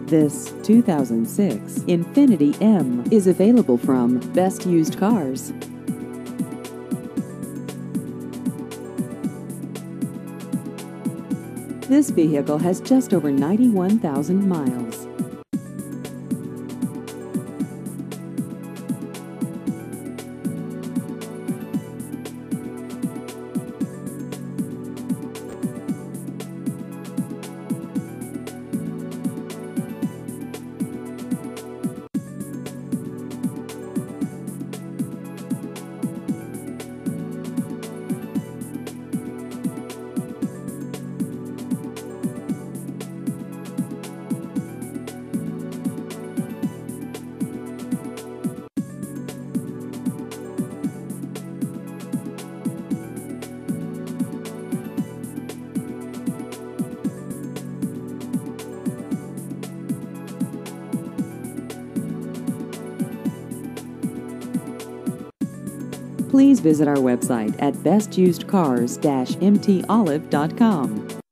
This 2006 Infiniti M is available from Best Used Cars. This vehicle has just over 91,000 miles. Please visit our website at bestusedcars-mtolive.com.